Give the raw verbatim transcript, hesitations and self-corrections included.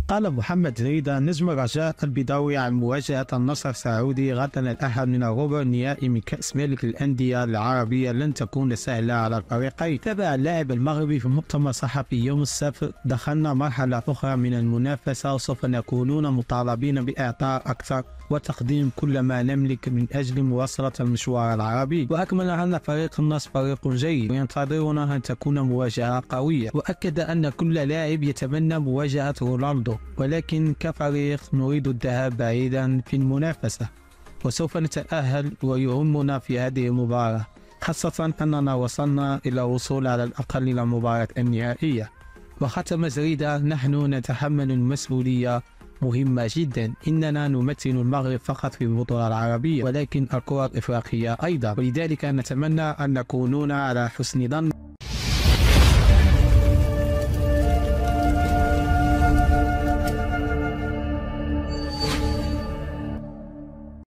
قال محمد ريدة نجم الرجاء البيضاوي عن مواجهة النصر السعودي غدا الأحد من الربع النهائي من كأس ملك الأندية العربية لن تكون سهلة على الفريقين. تابع اللاعب المغربي في مؤتمر صحفي يوم السبت: دخلنا مرحلة أخرى من المنافسة وسوف نكونون مطالبين بإعطاء أكثر وتقديم كل ما نملك من أجل مواصلة المشوار العربي. وأكمل أن فريق النصر فريق جيد وينتظرنا أن تكون مواجهة قوية، وأكد أن كل لاعب يتمنى مواجهة رونالدو، ولكن كفريق نريد الذهاب بعيدا في المنافسة وسوف نتأهل ويهمنا في هذه المباراة، خاصة أننا وصلنا إلى الوصول على الأقل إلى المباراة النهائية. وختم زريدة: نحن نتحمل المسؤولية مهمة جدا، إننا نمثل المغرب فقط في البطولة العربية ولكن الكرة الإفريقية أيضا، ولذلك نتمنى أن نكونون على حسن ظن.